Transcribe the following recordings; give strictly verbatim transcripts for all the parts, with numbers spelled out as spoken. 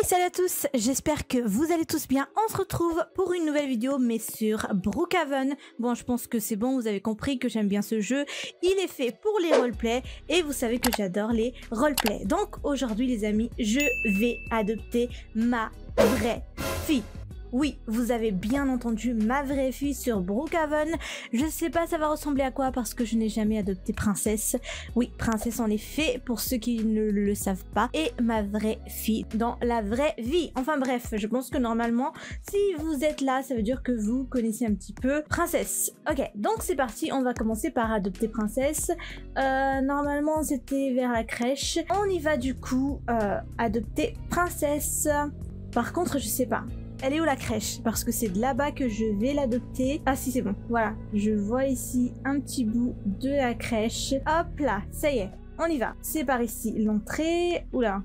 salut à tous, j'espère que vous allez tous bien. On se retrouve pour une nouvelle vidéo mais sur Brookhaven. Bon, je pense que c'est bon, vous avez compris que j'aime bien ce jeu. Il est fait pour les roleplays et vous savez que j'adore les roleplays. Donc aujourd'hui les amis, je vais adopter ma vraie fille. Oui, vous avez bien entendu, ma vraie fille sur Brookhaven. Je sais pas ça va ressembler à quoi parce que je n'ai jamais adopté Princesse. Oui, Princesse en effet, pour ceux qui ne le savent pas. Et ma vraie fille dans la vraie vie. Enfin bref, je pense que normalement, si vous êtes là, ça veut dire que vous connaissez un petit peu Princesse. Ok, donc c'est parti, on va commencer par adopter Princesse. Euh, normalement, c'était vers la crèche. On y va du coup euh, adopter Princesse. Par contre, je sais pas. Elle est où la crèche? Parce que c'est de là-bas que je vais l'adopter. Ah si, c'est bon. Voilà. Je vois ici un petit bout de la crèche. Hop là, ça y est. On y va. C'est par ici. L'entrée. Oula.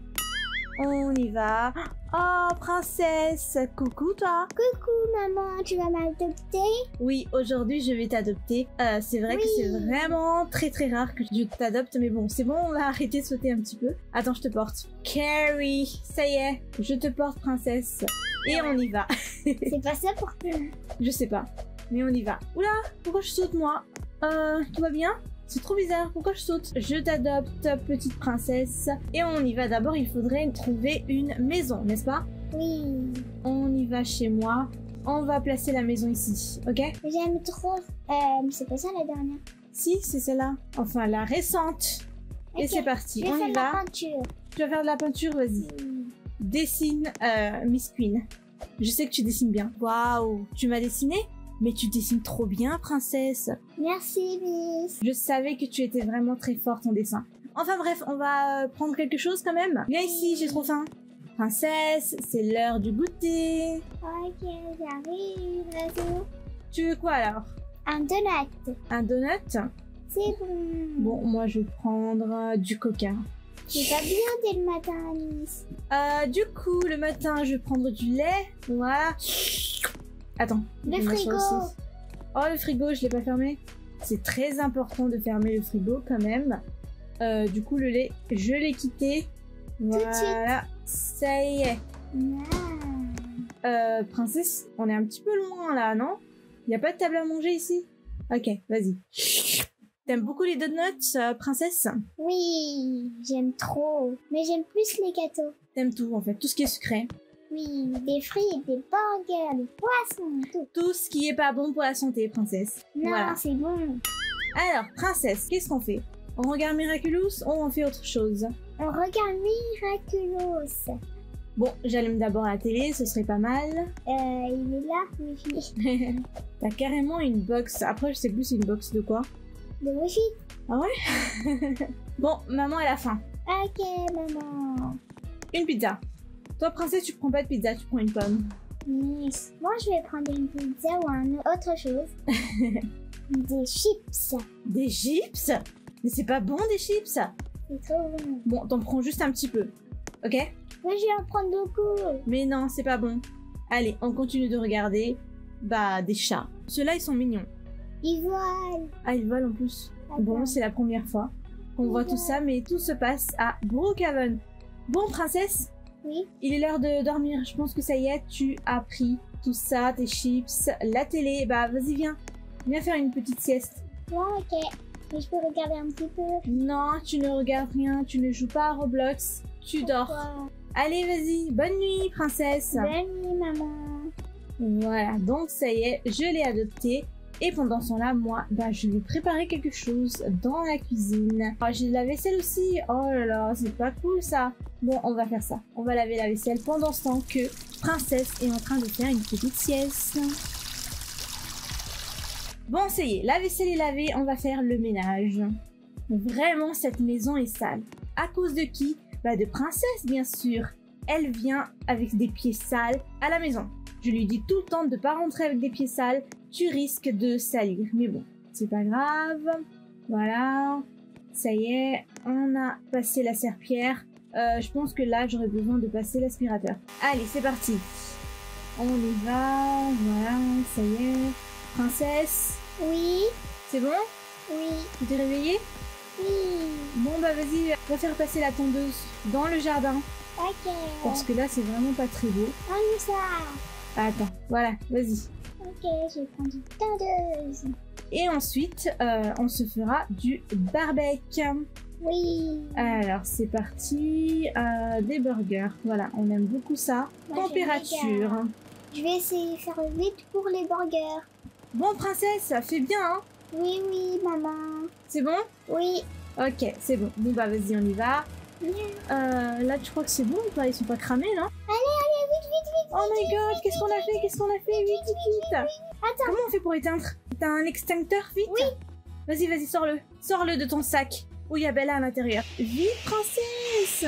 On y va. Oh, Princesse. Coucou toi. Coucou maman, tu vas m'adopter? Oui, aujourd'hui je vais t'adopter. Euh, c'est vrai oui. que c'est vraiment très très rare que je t'adopte. Mais bon, c'est bon, on va arrêter de sauter un petit peu. Attends, je te porte. Carrie. Ça y est. Je te porte, Princesse. Et on y va. C'est pas ça pour toi. Je sais pas. Mais on y va. Oula, pourquoi je saute moi? Euh, tout va bien? C'est trop bizarre, pourquoi je saute? Je t'adopte, petite princesse. Et on y va. D'abord, il faudrait trouver une maison, n'est-ce pas? Oui. On y va chez moi. On va placer la maison ici, ok? J'aime trop. Euh, c'est pas ça la dernière? Si, c'est celle-là. Enfin, la récente. Okay. Et c'est parti, on y va. La peinture. Tu vas faire de la peinture, vas-y. Mm. Dessine euh, Miss Queen. Je sais que tu dessines bien. Waouh, tu m'as dessiné? Mais tu dessines trop bien, princesse. Merci, Miss. Je savais que tu étais vraiment très forte en dessin. Enfin bref, on va prendre quelque chose quand même. Viens ici, j'ai trop faim. Princesse, c'est l'heure du goûter. Ok, j'arrive, vas-y. Tu veux quoi alors? Un donut. Un donut? C'est bon. Bon, moi je vais prendre du coca. C'est pas bien dès le matin, Miss. Euh, du coup, le matin, je vais prendre du lait. Voilà. Attends. Le frigo. Oh, le frigo, je l'ai pas fermé. C'est très important de fermer le frigo quand même. Euh, du coup, le lait, je l'ai quitté. Voilà. Ça y est. Wow. Euh, princesse, on est un petit peu loin là, non? Il n'y a pas de table à manger ici? Ok, vas-y. T'aimes beaucoup les donuts, euh, princesse? Oui, j'aime trop. Mais j'aime plus les gâteaux. T'aimes tout, en fait, tout ce qui est sucré. Oui, des frites, des burgers, des poissons, tout. Tout ce qui est pas bon pour la santé, princesse. Non, voilà. C'est bon. Alors, princesse, qu'est-ce qu'on fait? On regarde Miraculous ou on fait autre chose? On regarde Miraculous. Bon, j'allume d'abord la télé, ce serait pas mal. Euh, il est là, oui. T'as carrément une box. Après, je sais plus c'est une box de quoi. De Wi-Fi. Ah ouais? Bon, maman, elle a faim. Ok, maman. Une pizza. Toi, princesse, tu prends pas de pizza, tu prends une pomme. Miss, moi, je vais prendre une pizza ou un autre chose. Des chips. Des chips? Mais c'est pas bon, des chips? C'est trop bon. Bon, t'en prends juste un petit peu. Ok? Moi, je vais en prendre beaucoup. Mais non, c'est pas bon. Allez, on continue de regarder. Bah, des chats. Ceux-là, ils sont mignons. Ils volent. Ah, ils volent en plus. Attends. Bon, c'est la première fois qu'on voit tout ça, mais tout se passe à Brookhaven. Bon, princesse? Oui. Il est l'heure de dormir. Je pense que ça y est, tu as pris tout ça, tes chips, la télé. Bah, vas-y, viens. Viens faire une petite sieste. Ouais, ok. Mais je peux regarder un petit peu. Non, tu ne regardes rien. Tu ne joues pas à Roblox. Tu Pourquoi? dors. Allez, vas-y. Bonne nuit, princesse. Bonne nuit, maman. Voilà, donc ça y est, je l'ai adopté. Et pendant ce temps-là, moi, bah, je vais préparer quelque chose dans la cuisine. Oh, j'ai de la vaisselle aussi. Oh là là, c'est pas cool ça. Bon, on va faire ça. On va laver la vaisselle pendant ce temps que Princesse est en train de faire une petite sieste. Bon, ça y est, la vaisselle est lavée. On va faire le ménage. Vraiment, cette maison est sale. À cause de qui? Bah, de Princesse, bien sûr. Elle vient avec des pieds sales à la maison. Je lui dis tout le temps de ne pas rentrer avec des pieds sales. Tu risques de salir. Mais bon, c'est pas grave. Voilà. Ça y est, on a passé la serpillière. Euh, je pense que là, j'aurais besoin de passer l'aspirateur. Allez, c'est parti. On y va. Voilà, ça y est. Princesse. Oui. C'est bon? Oui. Tu t'es réveillée? Oui. Bon, bah vas-y, va faire passer la tondeuse dans le jardin. Ok. Parce que là, c'est vraiment pas très beau. Prends ça. Attends, voilà, vas-y. Ok, je vais prendre une tondeuse. Et ensuite, euh, on se fera du barbecue. Oui. Alors, c'est parti. Euh, des burgers. Voilà, on aime beaucoup ça. Moi, Température. Je vais essayer de faire vite pour les burgers. Bon, princesse, ça fait bien, hein? Oui, oui, maman. C'est bon? Oui. Ok, c'est bon. Bon, bah, vas-y, on y va. Bien. Euh, là, tu crois que c'est bon ou pas? Ils sont pas cramés, non? Allez, allez, vite, vite, vite. Oh my god, qu'est-ce qu'on a fait? Qu'est-ce qu'on a fait? Vite, vite, vite. Attends. Comment on fait pour éteindre? T'as un extincteur? Vite. Oui. Vas-y, vas-y, sors-le. Sors-le de ton sac. Où il y a Bella à l'intérieur. Vite, princesse.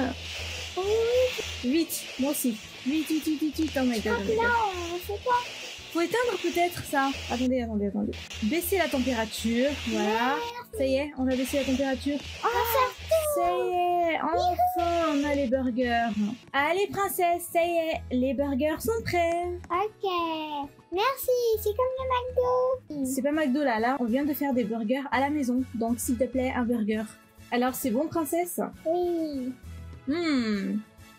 Oui. Vite, moi aussi. Vite, vite, vite, vite, vite. Oh my god. Oh my god. Non, c'est quoi? Faut éteindre peut-être ça. Attendez, attendez, attendez. Baisser la température. Voilà. Ça y est, on a baissé la température. On va faire tout. Ça y est, enfin on a les burgers. Allez princesse, ça y est, les burgers sont prêts. Ok. Merci, c'est comme le McDo. C'est pas McDo là, là on vient de faire des burgers à la maison. Donc s'il te plaît, un burger. Alors c'est bon princesse? Oui. Hmm.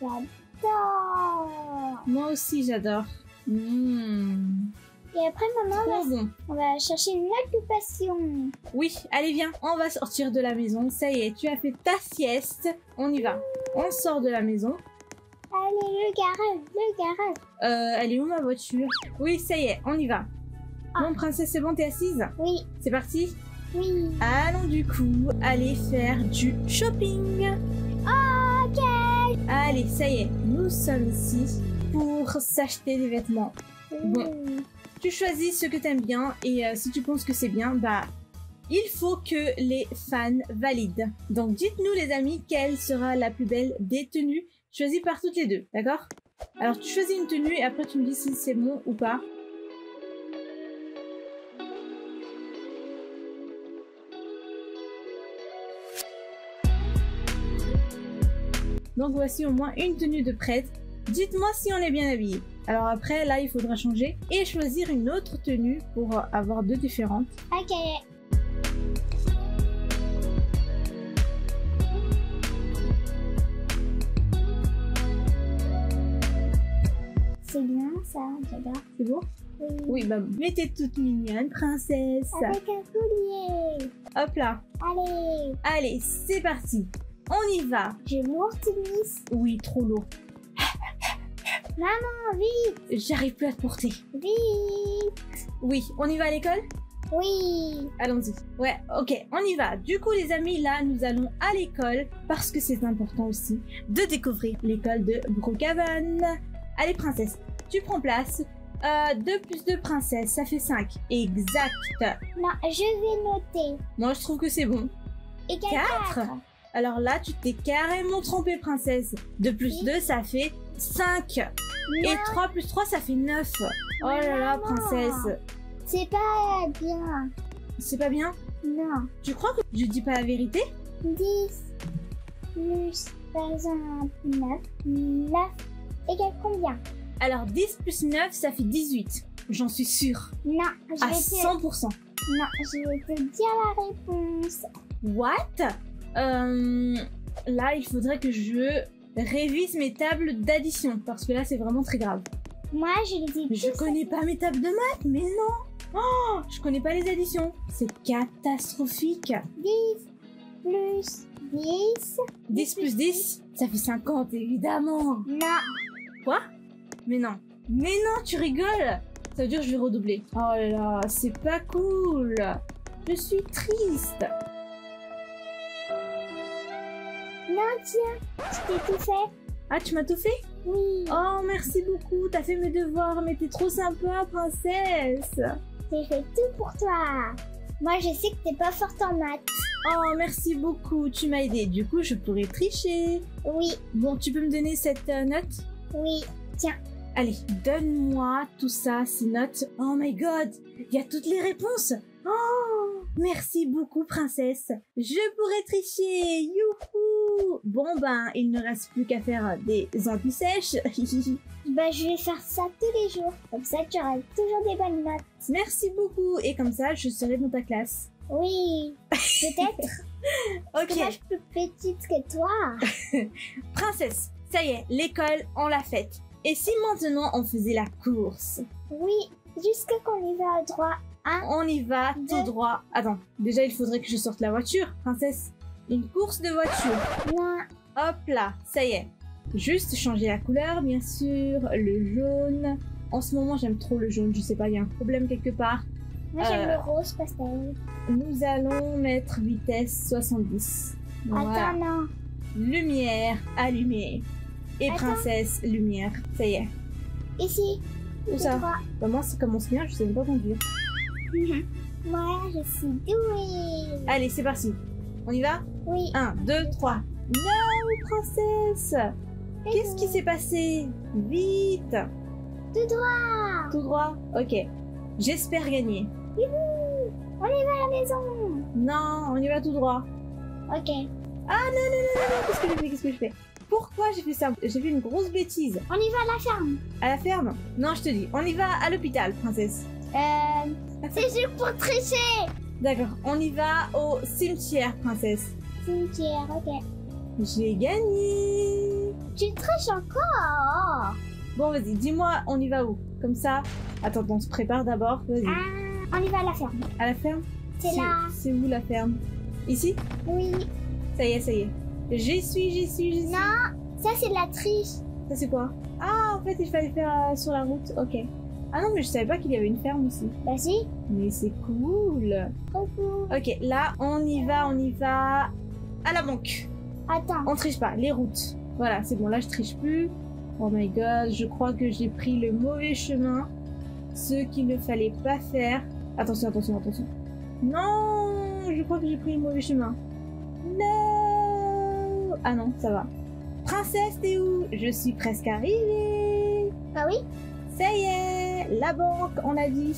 J'adore. Moi aussi j'adore. Hmm. Et après, maman, on Trop va, bon. on va chercher une occupation. Oui, allez viens, on va sortir de la maison. Ça y est, tu as fait ta sieste. On y va. On sort de la maison. Allez, le garage, le garage. Euh, elle est où ma voiture? Oui, ça y est, on y va. Ah. Bon princesse, c'est bon, t'es assise? Oui, C'est parti? oui. Allons du coup aller faire du shopping. Ok. Allez, ça y est, nous sommes ici pour s'acheter des vêtements. Bon. Oui. Tu choisis ce que t'aimes bien et euh, si tu penses que c'est bien, bah il faut que les fans valident. Donc dites-nous les amis quelle sera la plus belle des tenues choisies par toutes les deux, d'accord? Alors tu choisis une tenue et après tu me dis si c'est bon ou pas. Donc voici au moins une tenue de prête. Dites-moi si on est bien habillé. Alors après, là, il faudra changer et choisir une autre tenue pour avoir deux différentes. Ok. C'est bien ça, j'adore. C'est beau? Oui. Oui, bah mettez toute mignonne, princesse. Avec un collier. Hop là. Allez. Allez, c'est parti. On y va. Je m'ortilise. Oui, trop lourd. Maman, vite. J'arrive plus à te porter. Vite. Oui, on y va à l'école? Oui. Allons-y. Ouais, ok, on y va. Du coup, les amis, là, nous allons à l'école parce que c'est important aussi de découvrir l'école de Brookhaven. Allez, princesse, tu prends place. Euh, deux plus deux princesse, ça fait cinq. Exact. Non, je vais noter. Moi, je trouve que c'est bon. Et Quatre. quatre. Alors là, tu t'es carrément trompée, princesse. deux plus Oui. deux, ça fait cinq. Et Non, trois plus trois, ça fait neuf. Oh là là, Maman. princesse. c'est pas bien. C'est pas bien? Non. Tu crois que je dis pas la vérité? dix plus, par exemple, neuf. neuf égale combien? Alors dix plus neuf, ça fait dix-huit. J'en suis sûre. Non, je À vais te... cent pour cent. Non, je vais te dire la réponse. What? Euh, là, il faudrait que je révise mes tables d'addition. Parce que là, c'est vraiment très grave. Moi, je le dis Je tout connais pas mes tables de maths, mais non. Oh, je connais pas les additions. C'est catastrophique. dix plus dix. dix plus dix, ça fait cinquante, évidemment. Non. Quoi? Mais non. Mais non, tu rigoles. Ça veut dire que je vais redoubler. Oh là là, c'est pas cool. Je suis triste. Non, tiens, je t'ai tout fait. Ah, tu m'as tout fait? Oui, Oh, merci beaucoup. T'as fait mes devoirs, mais t'es trop sympa, princesse. j'ai fait tout pour toi. Moi, je sais que t'es pas forte en maths. Oh, merci beaucoup. Tu m'as aidé. Du coup, je pourrais tricher. Oui, Bon, tu peux me donner cette euh, note? oui, tiens. Allez, donne-moi tout ça, ces notes. Oh my god, il y a toutes les réponses. Oh, merci beaucoup, princesse. Je pourrais tricher. Youhou. Bon ben, il ne reste plus qu'à faire des anti-sèches. Bah, je vais faire ça tous les jours. Comme ça, tu auras toujours des bonnes notes. Merci beaucoup. Et comme ça, je serai dans ta classe. Oui, peut-être. Parce que moi, Ok, je suis plus petite que toi. princesse, Ça y est, l'école, on l'a faite. Et si maintenant on faisait la course? Oui, jusqu'à qu'on y va à droit. Un, On y va Deux. tout droit. Attends, déjà il faudrait que je sorte la voiture, princesse. Une course de voiture. non. Hop là, ça y est. Juste changer la couleur, bien sûr. Le jaune. En ce moment, j'aime trop le jaune. Je sais pas, il y a un problème quelque part. Moi, j'aime Euh. le rose pastel. Nous allons mettre vitesse soixante-dix. Voilà. Attends, non. Lumière allumée. Et Attends. princesse, lumière. Ça y est. Ici. Où tout ça? droit. Comment ça commence bien? Je sais même pas conduire. Moi, je suis douée. Allez, c'est parti. On y va? Oui. un, deux, trois. Non, princesse! Qu'est-ce qui s'est passé? Vite! Tout droit. Tout droit? Ok. J'espère gagner. Youhou. On y va à la maison. Non, on y va tout droit. Ok. Ah non, non, non, non, non, qu'est-ce que je fais? Qu'est-ce que je fais? Pourquoi j'ai fait ça? J'ai fait une grosse bêtise. On y va à la ferme. À la ferme? Non, je te dis, on y va à l'hôpital, princesse. Euh, c'est juste pour tricher. D'accord, on y va au cimetière, princesse. Cimetière, ok. J'ai gagné. Tu triches encore. Bon, vas-y, dis-moi, on y va où? Comme ça. Attends, on se prépare d'abord. Vas-y. Ah, on y va à la ferme. À la ferme? C'est là. C'est où la ferme? Ici? Oui. Ça y est, ça y est. J'y suis, j'y suis, j'y suis. Non, ça c'est de la triche. Ça c'est quoi? Ah, en fait, il fallait faire euh, sur la route. Ok. Ah non, mais je savais pas qu'il y avait une ferme aussi. Bah si. Mais c'est cool. Trop cool. Ok, là, on y va, on y va à la banque. Attends. On triche pas, les routes. Voilà, c'est bon, là, je triche plus. Oh my god, je crois que j'ai pris le mauvais chemin. Ce qu'il ne fallait pas faire. Attention, attention, attention. Non, je crois que j'ai pris le mauvais chemin. Non. Ah non, ça va. Princesse, t'es où? Je suis presque arrivée. Ah oui. Ça y est, la banque, on a dit.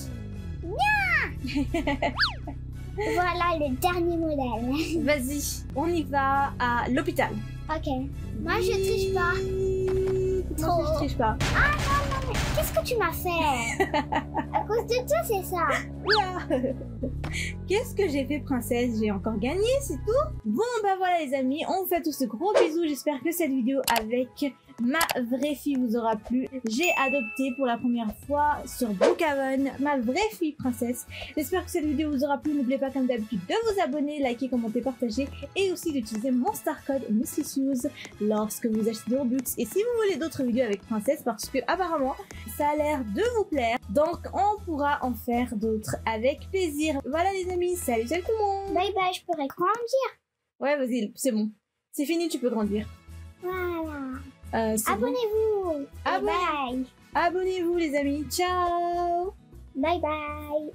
Voilà le dernier modèle. Vas-y, on y va à l'hôpital. Ok. Moi je triche pas. Comment ça, je Trop. triche pas? Ah non non mais qu'est-ce que tu m'as fait? À cause de toi c'est ça. Oula. Qu'est-ce que j'ai fait, princesse? J'ai encore gagné, c'est tout? Bon, bah voilà les amis, on vous fait tous ce gros bisous. J'espère que cette vidéo avec ma vraie fille vous aura plu. J'ai adopté pour la première fois sur Brookhaven ma vraie fille princesse. J'espère que cette vidéo vous aura plu. N'oubliez pas comme d'habitude de vous abonner, liker, commenter, partager et aussi d'utiliser mon star code Misslicious lorsque vous achetez des Robux. Et si vous voulez d'autres vidéos avec princesse, parce que apparemment ça a l'air de vous plaire, donc on pourra en faire d'autres avec plaisir. Voilà les amis, salut salut tout le monde. Bye bye, je pourrais grandir. Ouais, vas-y, c'est bon, c'est fini, tu peux grandir. Voilà. Euh, c'est bon. Abonnez-vous. Et Abonnez- Bye. Abonnez-vous les amis, ciao. Bye bye.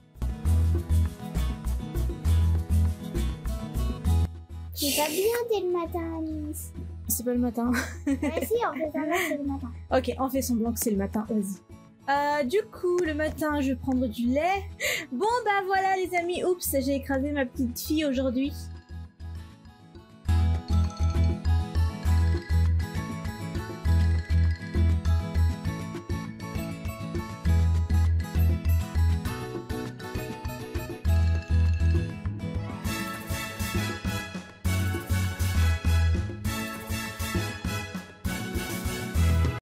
C'est pas bien dès le matin, Alice. C'est pas le matin. Vas-y, on fait ça, c'est le matin. Ok, on fait semblant que c'est le matin, vas-y. Euh, du coup, le matin, je vais prendre du lait. Bon, bah voilà les amis, oups, j'ai écrasé ma petite fille aujourd'hui.